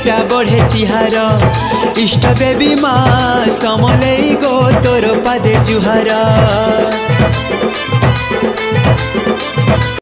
कृपा बढ़े तिहार इष्ट देवी माँ समलई गो तोर पादे जुहार।